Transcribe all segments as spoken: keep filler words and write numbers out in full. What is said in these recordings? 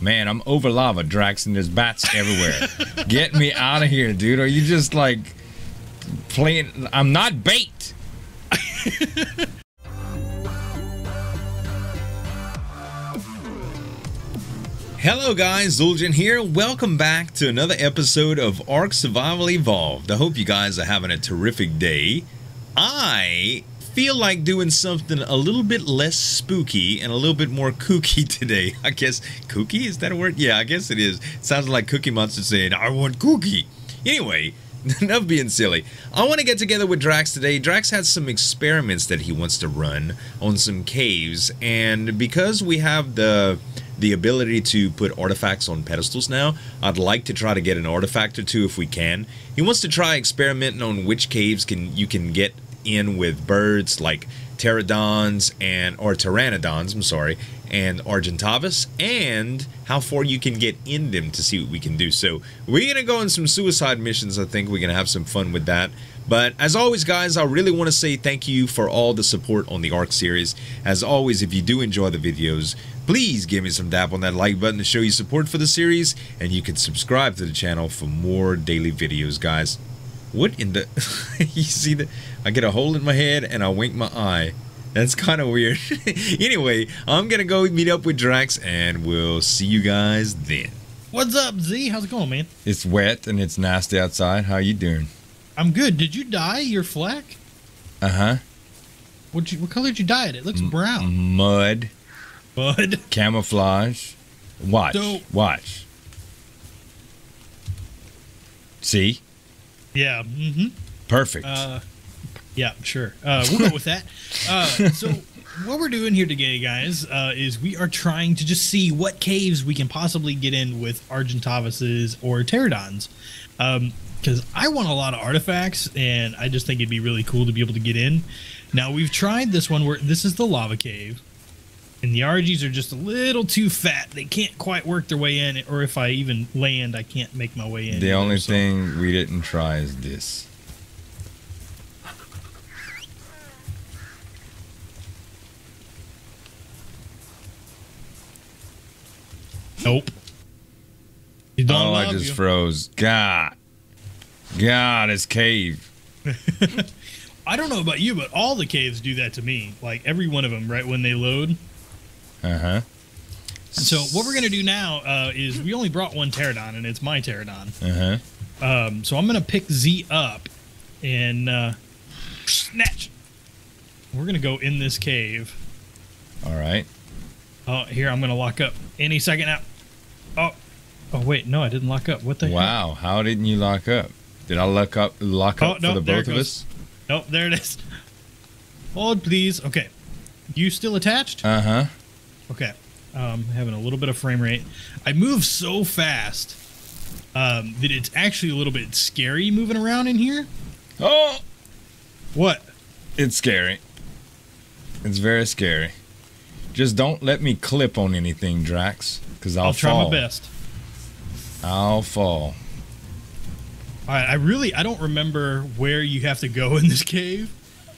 Man, I'm over lava, Drax, and there's bats everywhere. Get me out of here, dude. Are you just like playing? I'm not bait. Hello guys, Zul'jin here. Welcome back to another episode of Ark Survival Evolved. I hope you guys are having a terrific day. I feel like doing something a little bit less spooky and a little bit more kooky today. I guess kooky, is that a word? Yeah, I guess it is. It sounds like Cookie Monster saying, I want kooky. Anyway, enough being silly. I want to get together with Drax today. Drax has some experiments that he wants to run on some caves, and because we have the the ability to put artifacts on pedestals now, I'd like to try to get an artifact or two if we can. He wants to try experimenting on which caves can you can get in with birds like pterodons and or pteranodons, I'm sorry, and Argentavis, and how far you can get in them to see what we can do. So we're gonna go on some suicide missions. I think we're gonna have some fun with that. But as always, guys, I really want to say thank you for all the support on the Ark series. As always, if you do enjoy the videos, please give me some dap on that like button to show your support for the series, and you can subscribe to the channel for more daily videos, guys. What in the... You see that? I get a hole in my head and I wink my eye. That's kind of weird. Anyway, I'm gonna go meet up with Drax and we'll see you guys then. What's up, Z? How's it going, man? It's wet and it's nasty outside. How you doing? I'm good. Did you dye your flak? Uh-huh. What you, what color did you dye it? It looks brown. Mud. Mud. Camouflage. Watch. So, Watch. See? Yeah. Mm-hmm. Perfect. Uh, yeah, sure. Uh, we'll go with that. Uh, so what we're doing here today, guys, uh, is we are trying to just see what caves we can possibly get in with Argentavises or pterodons. Um, because I want a lot of artifacts, and I just think it'd be really cool to be able to get in. Now, we've tried this one where this is the lava cave, and the R Gs are just a little too fat. They can't quite work their way in, or if I even land, I can't make my way in. The either, only so. thing we didn't try is this. Nope. You don't oh, love I just you. froze. God. God, this cave. I don't know about you, but all the caves do that to me. Like every one of them, right when they load. Uh-huh. So what we're going to do now uh, is we only brought one pterodon, and it's my pterodon. Uh-huh. Um, so I'm going to pick Z up and uh, snatch. We're going to go in this cave. All right. Oh, here, I'm going to lock up any second now. Oh, oh, wait, no, I didn't lock up. What the heck? Wow, how didn't you lock up? Did I lock up lock Oh, up no, for the there both it of goes. us? Nope, there it is. Hold, please. Okay. You still attached? Uh-huh. Okay. Um, having a little bit of frame rate. I move so fast um, that it's actually a little bit scary moving around in here. Oh! What? It's scary. It's very scary. Just don't let me clip on anything, Drax, because I'll, I'll try fall. my best. I'll fall. All right, I really, I don't remember where you have to go in this cave.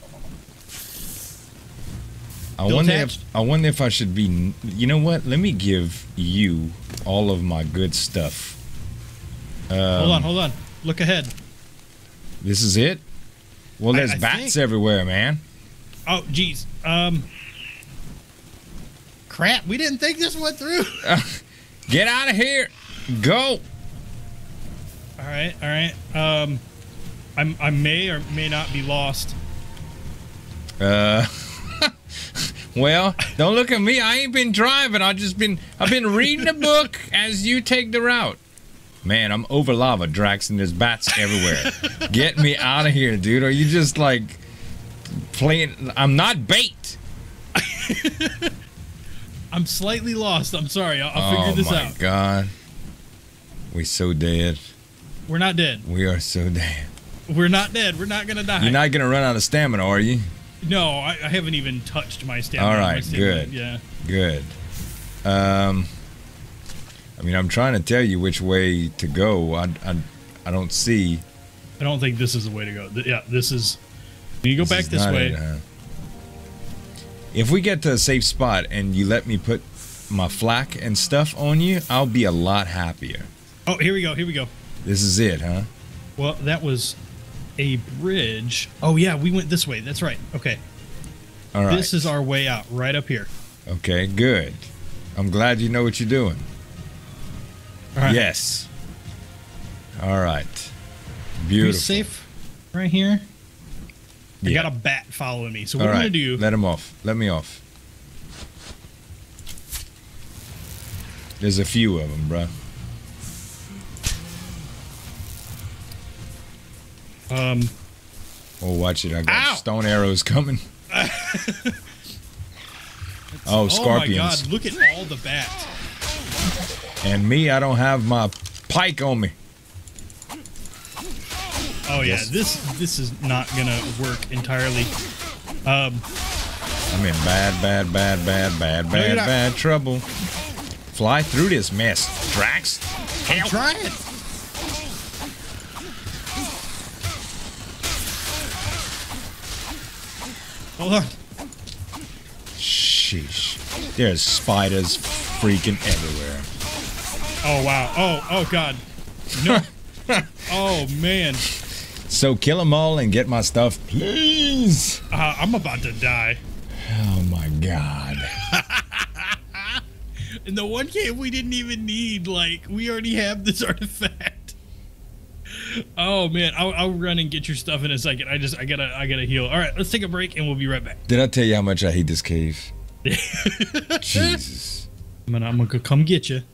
I Still wonder attached? if I wonder if I should be. You know what? Let me give you all of my good stuff. Um, hold on, hold on. Look ahead. This is it. Well, I- there's I bats think- everywhere, man. Oh, geez. Um, crap. We didn't think this went through. Get out of here. Go. All right, all right. Um, I'm, I may or may not be lost. Uh. Well, don't look at me. I ain't been driving. I just been. I've been reading a book as you take the route. Man, I'm over lava, Drax, and there's bats everywhere. Get me out of here, dude. Are you just like playing? I'm not bait. I'm slightly lost. I'm sorry. I'll, I'll figure Oh this my out. God. We so dead. We're not dead. We are so dead. We're not dead. We're not gonna die. You're not gonna run out of stamina, are you? No, I, I haven't even touched my stamina. All My right, stamina, good. Yeah. Good. Um, I mean, I'm trying to tell you which way to go. I, I, I don't see. I don't think this is the way to go. Th- Yeah, this is. You go This back is this not way. it, huh? If we get to a safe spot and you let me put my flak and stuff on you, I'll be a lot happier. Oh, here we go. Here we go. This is it, huh? Well, that was a bridge. Oh, yeah, we went this way. That's right. Okay. All right. This is our way out, right up here. Okay, good. I'm glad you know what you're doing. All right. Yes. All right. Are Beautiful. we safe right here? I Yeah. got a bat following me. So what All I'm right. going to do... Let him off. Let me off. There's a few of them, bro. Um, Oh, watch it. I got Ow! stone arrows coming. Oh, scorpions. Oh, my God. Look at all the bats. And me, I don't have my pike on me. Oh, yeah. Yes. This this is not going to work entirely. Um, I'm in bad, bad, bad, bad, bad, you're bad, not. bad trouble. Fly through this mess, Drax. I'm trying. Hold on. Sheesh. There's spiders freaking everywhere. Oh, wow. Oh, oh, God. No. Oh, man. So kill them all and get my stuff, please. Uh, I'm about to die. Oh my God. In the one cave we didn't even need, like, we already have this artifact. Oh, man. I'll, I'll run and get your stuff in a second. I just, I gotta, I gotta heal. All right, let's take a break and we'll be right back. Did I tell you how much I hate this cave? Jesus. I'm gonna, I'm gonna come get you.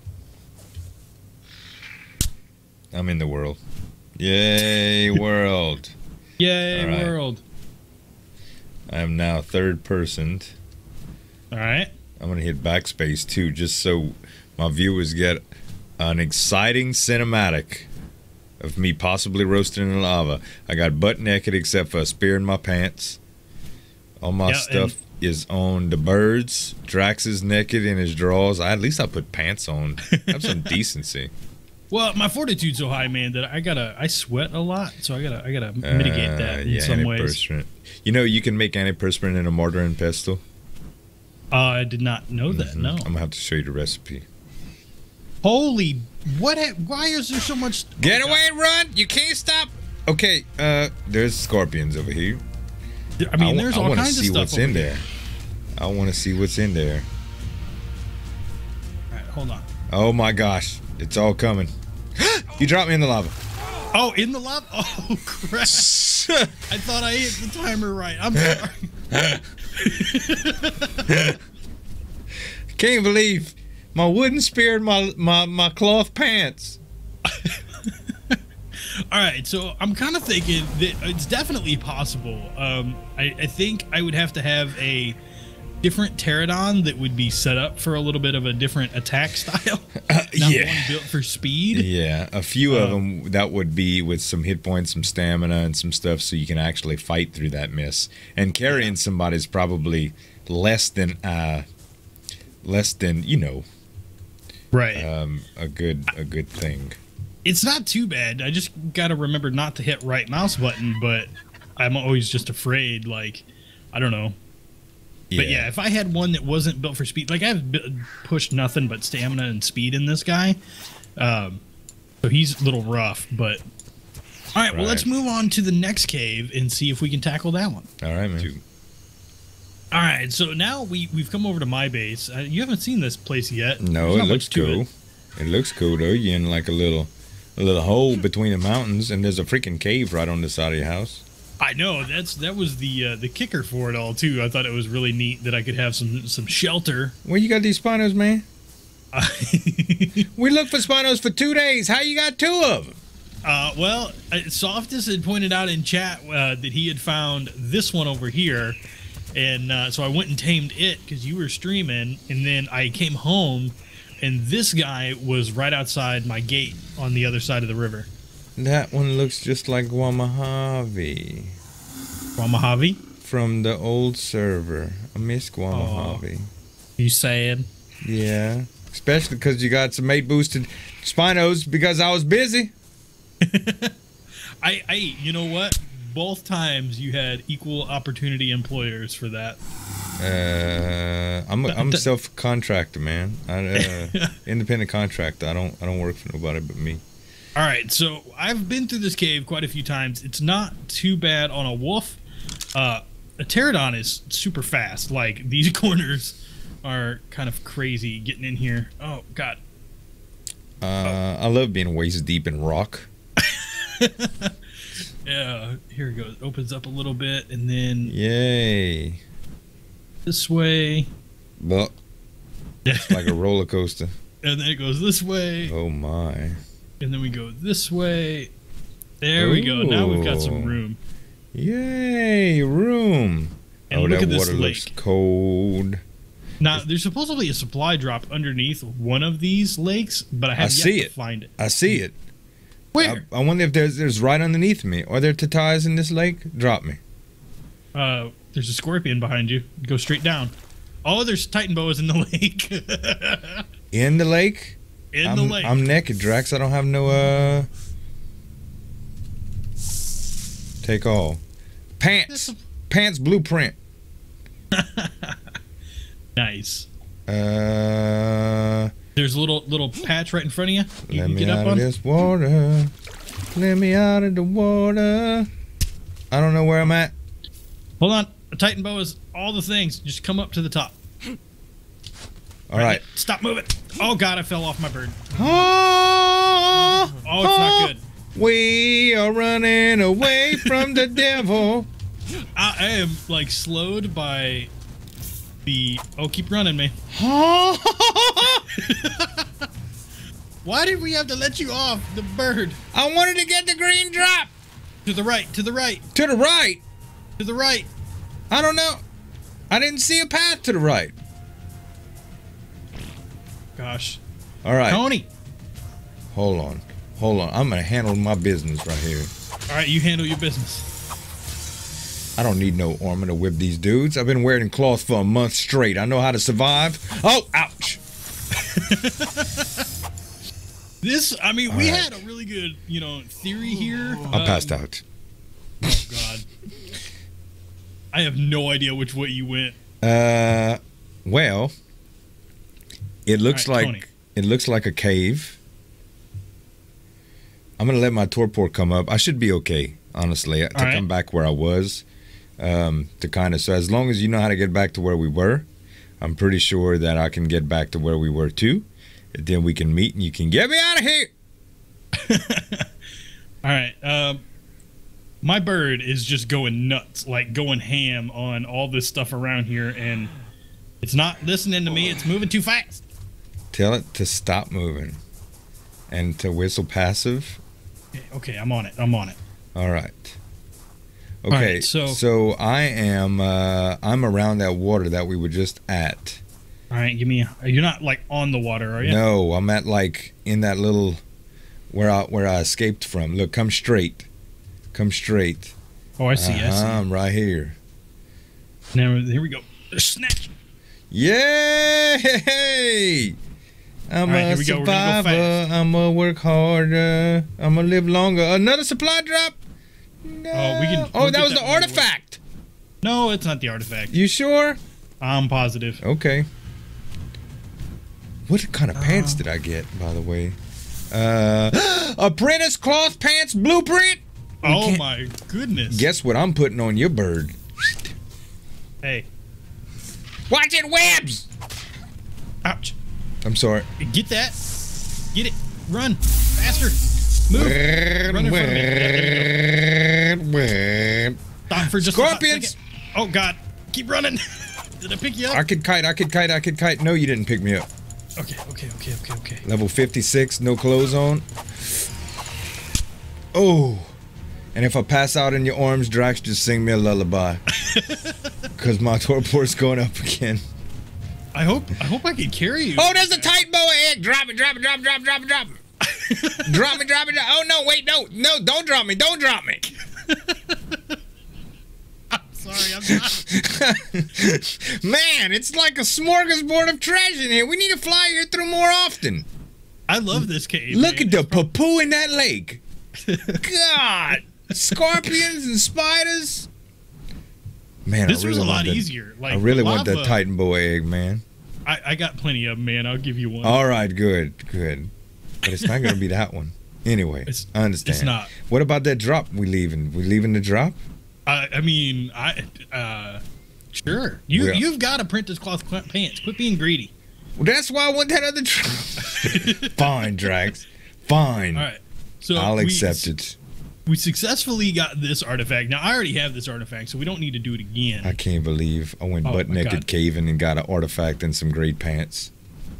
I'm in the world. Yay, world. Yay, All right. world. I am now third personed. All right. I'm going to hit backspace too, just so my viewers get an exciting cinematic of me possibly roasting in the lava. I got butt naked except for a spear in my pants. All my Yeah, stuff is on the birds. Drax is naked in his drawers. I, at least I put pants on. Have some decency. Well, my fortitude's so high, man, that I gotta, I sweat a lot, so I gotta, I gotta mitigate that Uh, in yeah, some ways. antiperspirant. You know, you can make antiperspirant in a mortar and pestle. Uh, I did not know that. Mhm. No. I'm going to have to show you the recipe. Holy, what? Ha- why is there so much? Get away, run! You can't stop! Okay, uh, there's scorpions over here. I mean, wa- there's I all wanna kinds of see stuff what's over in here. there. I want to see what's in there. All right, hold on. Oh my gosh, it's all coming. You dropped me in the lava. Oh, in the lava? Oh, crap. I thought I hit the timer right. I'm sorry. Can't believe my wooden spear and my, my, my cloth pants. All right, so I'm kind of thinking that it's definitely possible. Um, I, I think I would have to have a different pterodon that would be set up for a little bit of a different attack style. Uh, Not yeah. one built for speed. Yeah, a few of Uh, them that would be with some hit points, some stamina, and some stuff so you can actually fight through that mess. And carrying somebody is probably less than, uh, less than, you know, Right. um, a good a good thing. It's not too bad. I just got to remember not to hit right mouse button, but I'm always just afraid, like, I don't know. But yeah, if I had one that wasn't built for speed, like I've bu- pushed nothing but stamina and speed in this guy. Um, so he's a little rough, but all right, well, let's Right. move on to the next cave and see if we can tackle that one. All right, man. All right, so now we, we've come over to my base. Uh, you haven't seen this place yet. No, There's it not looks much to cool. it. It. looks cool though. You're in like a little, a little hole between the mountains, and there's a freaking cave right on the side of your house. I know that's that was the uh, the kicker for it all too. I thought it was really neat that I could have some some shelter. Where you got these spinos, man? We looked for spinos for two days. How you got two of them? Uh, well, uh, Softus had pointed out in chat uh, that he had found this one over here, and uh, so I went and tamed it because you were streaming, and then I came home, and this guy was right outside my gate on the other side of the river. That one looks just like Guamahavi From Mojave. from the old server. I miss Guamahavi. You sad? Yeah, especially because you got some eight boosted spinos because I was busy. I, I, you know what? Both times you had equal opportunity employers for that. Uh, I'm a, I'm a self contractor, man. I, uh, independent contractor. I don't I don't work for nobody but me. All right, so I've been through this cave quite a few times. It's not too bad on a wolf. Uh, a pterodon is super fast. Like, these corners are kind of crazy getting in here. Oh God. Uh, oh. I love being waist deep in rock. Yeah, here it goes. Opens up a little bit, and then yay. This way. Well, it's like a roller coaster. And then it goes this way. Oh my. And then we go this way. There Ooh. we go. Now we've got some room. Yay, room. And oh, look that at this water lake. looks cold. Now, there's supposedly a supply drop underneath one of these lakes, but I have I yet see to it. find it. I see it. Where? I, I wonder if there's there's right underneath me. Are there tatas in this lake? Drop me. Uh, there's a scorpion behind you. Go straight down. Oh, there's Titan boas in the lake. In the lake? In I'm, the lake. I'm naked, Drax. I don't have no uh. Take all. Pants. Pants blueprint. Nice. Uh. There's a little little patch right in front of you. You let can me get out up of on. this water. Let me out of the water. I don't know where I'm at. Hold on. A Titan boa is all the things. Just come up to the top. All right. Stop moving. Oh God, I fell off my bird. Oh, oh it's not good. We are running away from the devil. I, I am like slowed by the. Oh, keep running, man. Why did we have to let you off the bird? I wanted to get the green drop. To the right. To the right. To the right. To the right. I don't know. I didn't see a path to the right. Gosh. All right. Tony. Hold on. Hold on. I'm going to handle my business right here. All right, you handle your business. I don't need no armor to whip these dudes. I've been wearing cloth for a month straight. I know how to survive. Oh, ouch. This, I mean, All we right. had a really good, you know, theory here. I passed um, out. Oh, God. I have no idea which way you went. Uh, well, it looks All right, like Tony. it looks like a cave. I'm gonna let my torpor come up. I should be okay, honestly, to right. come back where I was. Um, to kind of so as long as you know how to get back to where we were, I'm pretty sure that I can get back to where we were too. And then we can meet and you can get me out of here. All right. Um, my bird is just going nuts, like going ham on all this stuff around here, and it's not listening to me. It's moving too fast. Tell it to stop moving and to whistle passive. Okay, okay, I'm on it. I'm on it. All right. Okay, right, so- so I am uh, I'm around that water that we were just at. All right, give me. A, you're not like on the water, are you? No, I'm at like in that little where I where I escaped from. Look, come straight, come straight. Oh, I see. Uh-huh, I see. I'm right here. Now here we go. Snatch. Yay! I'm All right, a here we go. We're gonna go survivor. fast. I'm gonna work harder. I'm gonna live longer. Another supply drop. No. Oh, we can- Oh, we'll that get was that the one. artifact. No, it's not the artifact. You sure? I'm positive. Okay. What kind of pants did I get, by the way? Uh, apprentice cloth pants blueprint. Oh can't- my goodness. Guess what I'm putting on your bird? Hey. Watch it, webs. Ouch. I'm sorry. Get that. Get it. Run. Faster. Move. Run in front of me. Stop for just Scorpions. a second. Oh, God. Keep running. Did I pick you up? I could kite. I could kite. I could kite. No, you didn't pick me up. Okay, okay, okay, okay, okay. Level fifty-six, no clothes on. Oh. And if I pass out in your arms, Drax, just sing me a lullaby. Because my torpor's going up again. I hope I hope I can carry you. Oh, there's a tight boa egg. Drop it, drop it, drop it, drop it, drop it, drop it. Drop it, drop it, drop it. Oh, no, wait, no. No, don't drop me. Don't drop me. I'm sorry, I'm not. Man, it's like a smorgasbord of treasure in here. We need to fly here through more often. I love this cave. Look man. at the poo in that lake. God. Scorpions and spiders. Man, This I really was a want lot that, easier. Like I really lava, want that Titan boa egg, man. I, I got plenty of them, man. I'll give you one. All right, good, good. But it's not going to be that one. Anyway, It's- I understand. it's not. What about that drop we leaving? We leaving the drop? I, I mean, I uh, sure. You Well- you've got apprentice cloth qu- pants. Quit being greedy. Well, that's why I want that other drop. Fine, Drax. Fine. All right. So I'll we, accept it. We successfully got this artifact. Now I already have this artifact, so we don't need to do it again. I can't believe I went Oh, butt my naked God. caving and got an artifact and some great pants.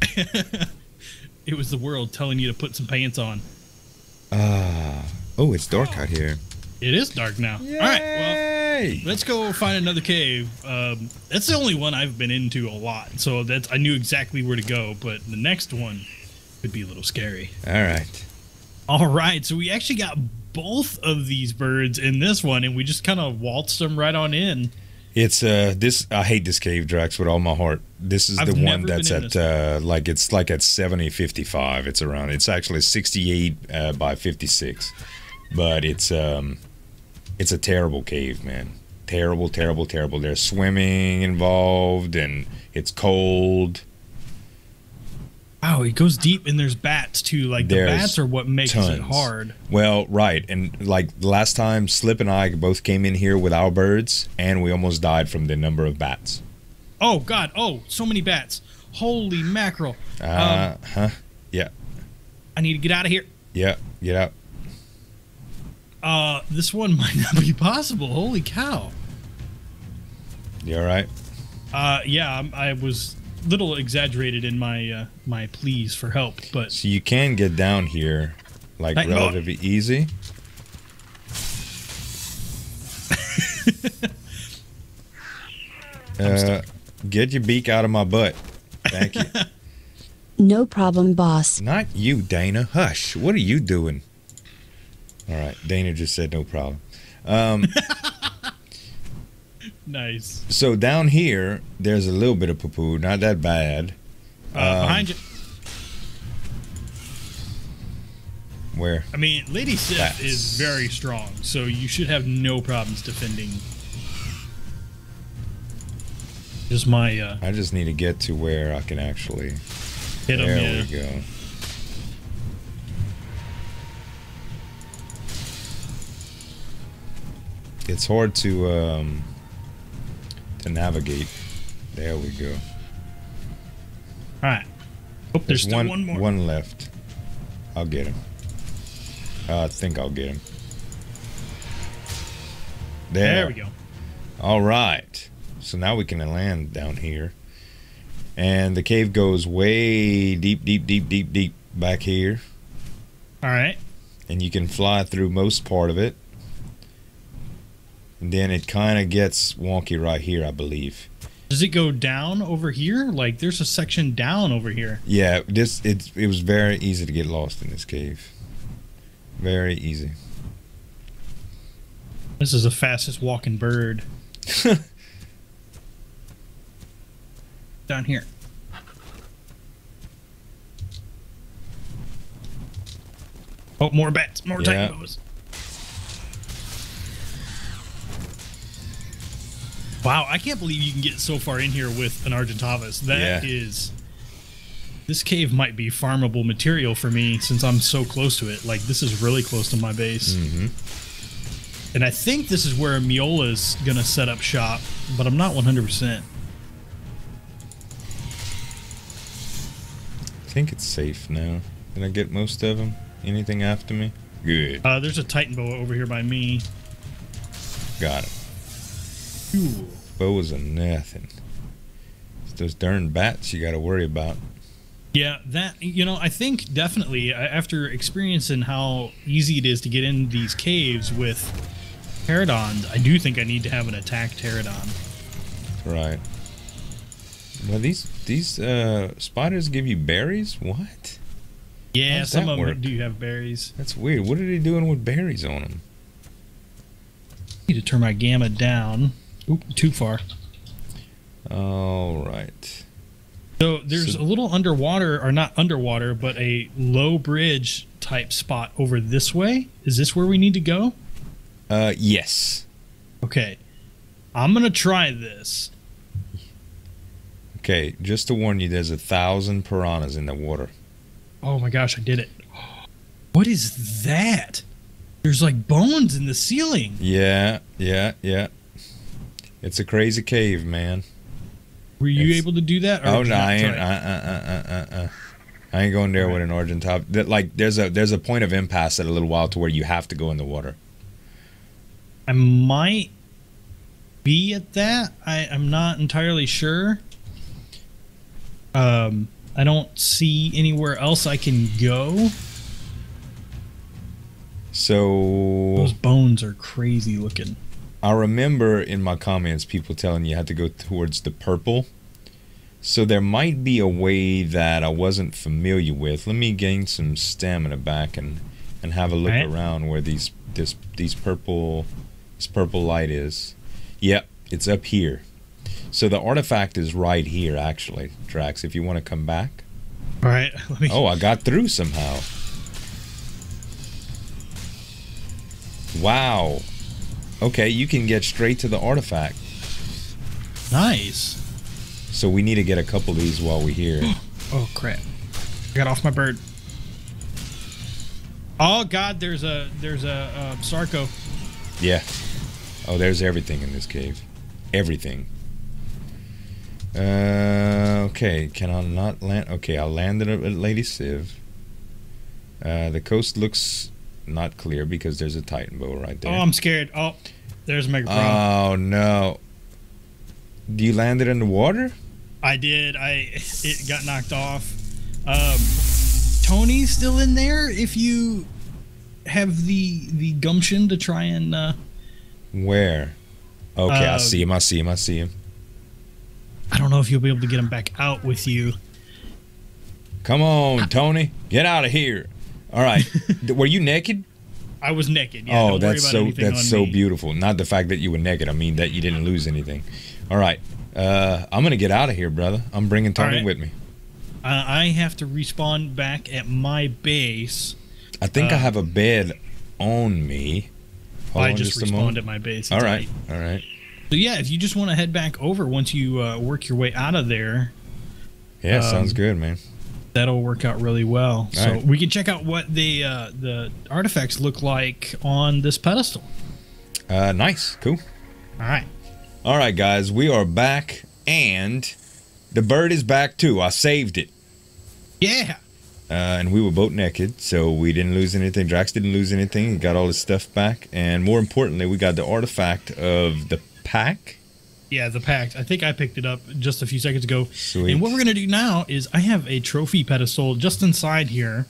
It was the world telling you to put some pants on. Ah. Oh, it's dark out here. It is dark now. All right. Well, Yay! let's go find another cave. Um, that's the only one I've been into a lot, so that's I knew exactly where to go. But the next one could be a little scary. All right. All right, so we actually got both of these birds in this one, and we just kind of waltzed them right on in. It's uh this I hate this cave, Drax, with all my heart. This is I've the one never that's been in at this uh like it's like at seventy fifty-five. It's around. It's actually sixty-eight uh, by fifty-six. But it's um it's a terrible cave, man. Terrible, terrible, terrible. There's swimming involved and it's cold. Wow, it goes deep, and there's bats too. Like the There's bats are what makes tons. it hard. Well, right. And like last time Slip and I both came in here with our birds and we almost died from the number of bats. Oh God! Oh, so many bats! Holy mackerel! Uh um, huh. Yeah. I need to get out of here. Yeah. Get out. Uh, this one might not be possible. Holy cow! You all right? Uh, yeah, I'm- I was a little exaggerated in my uh, my pleas for help, but So you can get down here like Like, no. relatively easy. uh, get your beak out of my butt. Thank you. No problem, boss. Not you, Dana. Hush. What are you doing? All right. Dana just said no problem. Um, nice. so down here, there's a little bit of poo-poo. Not that bad. Uh, Um, behind you. Where? I mean, Lady Sif Bats. is very strong, so you should have no problems defending. Just my uh, I just need to get to where I can actually... hit him. There Yeah. we go. It's hard to um, to navigate. There we go. All right. Oh, there's, still one, one, more. one left. I'll get him. Uh, I think I'll get him. There. There we go. All right. So now we can land down here. And the cave goes way deep, deep, deep, deep, deep back here. All right. And you can fly through most part of it. And then it kind of gets wonky right here, I believe. Does it go down over here? Like, there's a section down over here. Yeah, this it it was very easy to get lost in this cave. Very easy. This is the fastest walking bird. Down here. Oh, more bats. More Yeah. Titan boas. Wow, I can't believe you can get so far in here with an Argentavis. That Yeah. is... This cave might be farmable material for me since I'm so close to it. Like, this is really close to my base. Mm-hmm. And I think this is where Miola's going to set up shop, but I'm not one hundred percent. I think it's safe now. Did I get most of them? Anything after me? Good. Uh, there's a Titan boa over here by me. Got it. Ooh. Boas are nothing. It's those darn bats you got to worry about. Yeah, that, you know, I think definitely uh, after experiencing how easy it is to get in these caves with pterodons, I do think I need to have an attack pterodon. Right. Well, these these uh, spiders give you berries? What? Yeah, How's some that of them work? do have berries. That's weird. What are they doing with berries on them? Need to turn my gamma down. Oop, too far. All right. So there's So- a little underwater, or not underwater, but a low bridge type spot over this way. Is this where we need to go? Uh, yes. Okay. I'm gonna try this. Okay, just to warn you, there's a thousand piranhas in the water. Oh my gosh, I did it. What is that? There's like bones in the ceiling. Yeah, yeah, yeah. It's a crazy cave, man. Were you It's- able to do that? Oh did no, you not I ain't. Uh, try? uh, uh, uh, uh, uh. I ain't going there Right. with an Argent top. That like there's a there's a point of impasse at a little while to where you have to go in the water. I might be at that. I, I'm not entirely sure. Um, I don't see anywhere else I can go. So Those bones are crazy looking. I remember in my comments people telling you had to go towards the purple. So there might be a way that I wasn't familiar with. Let me gain some stamina back and and have a look Right. around where these this these purple this purple light is. Yep, it's up here. So the artifact is right here actually, Drax, if you want to come back. All right, let me. Oh, I got through somehow. Wow. Okay, you can get straight to the artifact. Nice. So we need to get a couple of these while we're here. Oh crap! I got off my bird. Oh god, there's a there's a, uh Sarco. Yeah. Oh, there's everything in this cave. Everything. Uh, okay, can I not land? Okay, I landed at Lady Civ. Uh, the coast looks not clear because there's a Titan bow right Oh, there. I'm scared. Oh, there's Mega Pro. Oh, no. You landed in the water? I did. I it got knocked off. Um, Tony's still in there. If you have the the gumption to try and. Uh, Where? Okay, I Um, see him, I see him, I see him. I don't know if you'll be able to get him back out with you. Come on, Tony. Get out of here. All right. Were you naked? I was naked. Yeah, Oh, don't worry that's about so anything that's on so me. beautiful. Not the fact that you were naked. I mean that you didn't lose anything. All right. Uh, I'm gonna get out of here, brother. I'm bringing Tony right. with me. Uh, I have to respawn back at my base. I think I Uh, have a bed on me. Hold I on just a respawned moment. at my base. All It's right. alright. All right. So yeah, if you just want to head back over once you uh, work your way out of there, Yeah, Um, sounds good, man. that'll work out really well. So Alright. we can check out what the uh, the artifacts look like on this pedestal. Uh, nice. Cool. All right. All right, guys. We are back, and the bird is back too. I saved it. Yeah. Uh, and we were both naked, so we didn't lose anything. Drax didn't lose anything. He got all his stuff back. And more importantly, we got the artifact of the pack. Yeah, the pact. I think I picked it up just a few seconds ago. Sweet. And what we're going to do now is I have a trophy pedestal just inside here.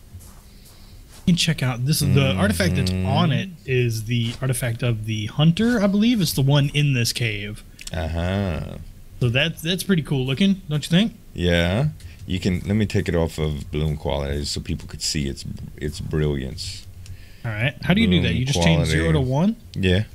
You can check out this is the Mm-hmm. artifact that's on it is the artifact of the hunter, I believe. It's the one in this cave. Uh-huh. So that's that's pretty cool looking, don't you think? Yeah. You can, let me take it off of bloom quality so people could see its its brilliance. All right. How do you do that? Bloom You just change quality. zero to one? Yeah.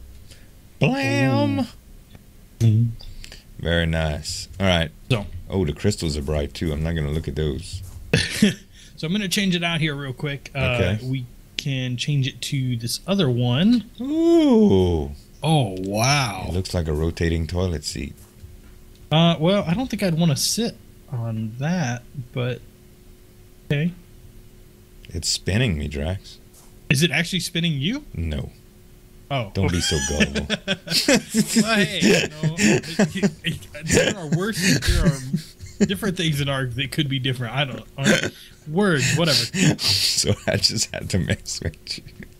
Blam! Mhm. Very nice. All right. So, Oh, the crystals are bright too. I'm not going to look at those. so I'm going to change it out here real quick. Uh, Okay. We can change it to this other one. Ooh. Oh, It wow. looks like a rotating toilet seat. Uh, well, I don't think I'd want to sit on that, but okay. It's spinning me, Drax. Is it actually spinning you? No. Oh, Don't be so gullible. Well, hey, you know, it- it- there are worse. There are different things in art that could be different. I don't. Uh, words, whatever. So I just had to mess with you.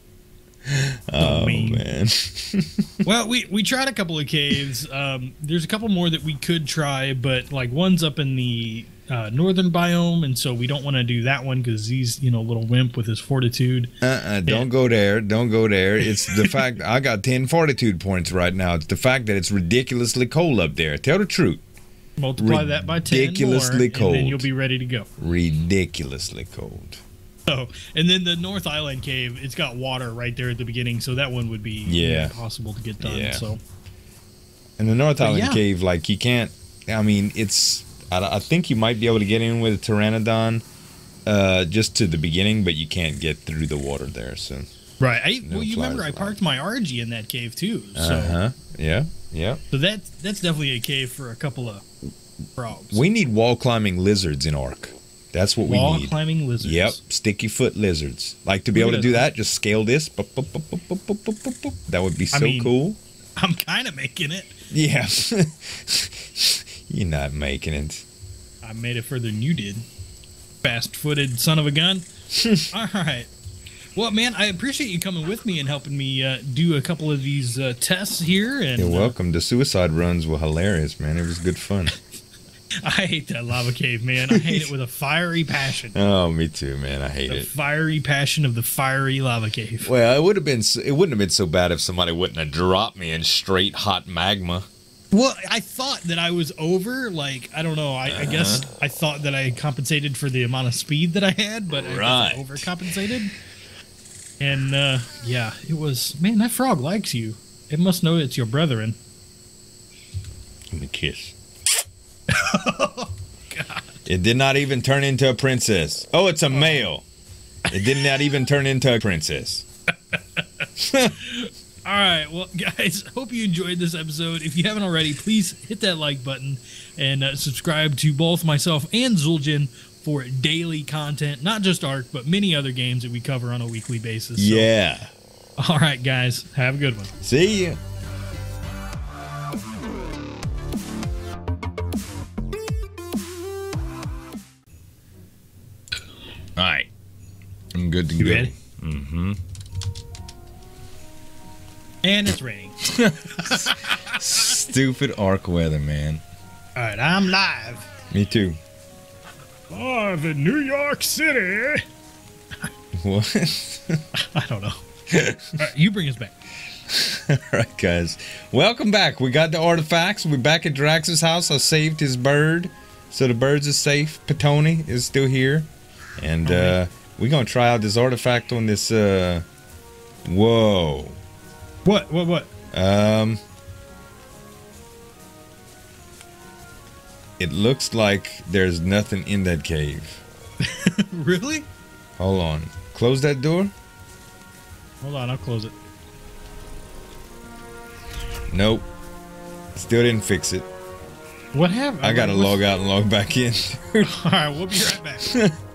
Oh, mean. man. Well, we we tried a couple of caves. Um, there's a couple more that we could try, but like one's up in the uh, northern biome, and so we don't want to do that one because he's you know a little wimp with his fortitude. Uh-uh, don't go there. Don't go there. It's the fact I got ten fortitude points right now. It's the fact that it's ridiculously cold up there. Tell the truth. Multiply that by ten more, Ridiculously and cold. then you'll be ready to go. Ridiculously cold. So, and then the North Island cave, it's got water right there at the beginning, so that one would be Yeah. impossible to get done. Yeah. So, And the North But Island yeah. Cave, like, you can't, I mean, it's, I, I think you might be able to get in with a Pteranodon uh, just to the beginning, but you can't get through the water there, so. Right. I, No well, you remember I flies parked my R G in that cave too. So, Uh huh. Yeah. Yeah. so that that's definitely a cave for a couple of frogs. We need wall climbing lizards in Ark. That's what Wall we need. climbing lizards. Yep, sticky foot lizards. Like to be Look able at to do that. that, just scale this. Boop, boop, boop, boop, boop, boop, boop, boop, boop. That would be I so mean- cool. I'm kind of making it. Yeah. You're not making it. I made it further than you did. Fast-footed son of a gun. All right. Well, man, I appreciate you coming with me and helping me uh, do a couple of these uh, tests here. And You're uh, welcome. The suicide runs were hilarious, man. It was good fun. I hate that lava cave, man. I hate it with a fiery passion. Oh, me too, man. I hate The it. fiery passion of the fiery lava cave. Well, it would have been. so- It wouldn't have been so bad if somebody wouldn't have dropped me in straight hot magma. Well, I thought that I was over. Like, I don't know. I, I guess Uh-huh. I thought that I compensated for the amount of speed that I had, but I guess Right. I overcompensated. And, uh, yeah, it was, man, that frog likes you. It must know it's your brethren. Give me a kiss. It did not even turn into a princess. Oh, it's a male. It did not even turn into a princess. All right, well, guys, hope you enjoyed this episode. If you haven't already, please hit that like button and uh, subscribe to both myself and Zul'jin for daily content, not just Ark, but many other games that we cover on a weekly basis. So, Yeah. all right, guys, have a good one. See ya. All right. I'm good to You go. ready? Mm-hmm. And it's raining. Stupid Ark weather, man. All right, I'm live. Me too. Live in New York City. What? I don't know. All right, you bring us back. All right, guys. Welcome back. We got the artifacts. We're back at Drax's house. I saved his bird. So the birds is safe. Petoni is still here. And uh, we're going to try out this artifact on this. Uh, whoa. What? What? What? Um, it looks like there's nothing in that cave. Really? Hold on. Close that door? Hold on, I'll close it. Nope. Still didn't fix it. What happened? I got to What's- log out and log back in. All right, we'll be right back.